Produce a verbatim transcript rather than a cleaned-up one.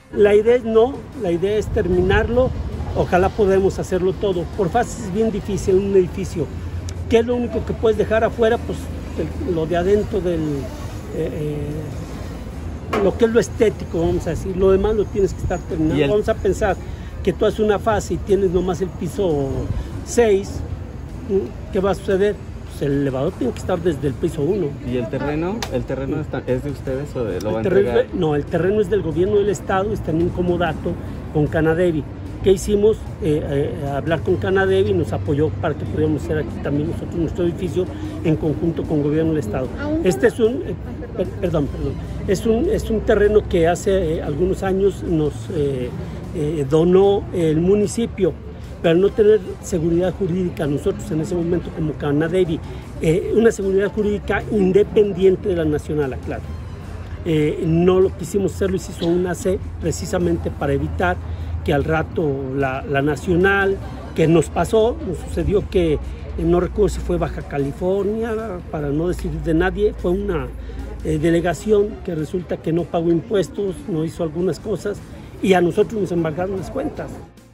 La idea es no, la idea es terminarlo, ojalá podamos hacerlo todo. Por fases es bien difícil un edificio. ¿Qué es lo único que puedes dejar afuera? Pues el, lo de adentro del... Eh, eh, lo que es lo estético, vamos a decir. Lo demás lo tienes que estar terminando. El... Vamos a pensar que tú haces una fase y tienes nomás el piso seis, ¿qué va a suceder? Pues el elevador tiene que estar desde el piso uno. ¿Y el terreno? ¿El terreno está, es de ustedes o de, lo va a terreno, entregar? No, el terreno es del gobierno del estado, está en un comodato con Canadevi. ¿Qué hicimos? Eh, eh, hablar con Canadevi, nos apoyó para que pudiéramos hacer aquí también nosotros nuestro edificio en conjunto con el gobierno del estado. Este es un, eh, per, perdón, perdón, es un, es un terreno que hace eh, algunos años nos eh, eh, donó el municipio, pero al no tener seguridad jurídica nosotros en ese momento como Canadevi, eh, una seguridad jurídica independiente de la nacional, aclaro. Eh, no lo quisimos hacerlo y se hizo una C precisamente para evitar que al rato la, la nacional, que nos pasó, nos sucedió que, eh, no recuerdo si fue Baja California, para no decir de nadie, fue una eh, delegación que resulta que no pagó impuestos, no hizo algunas cosas y a nosotros nos embargaron las cuentas.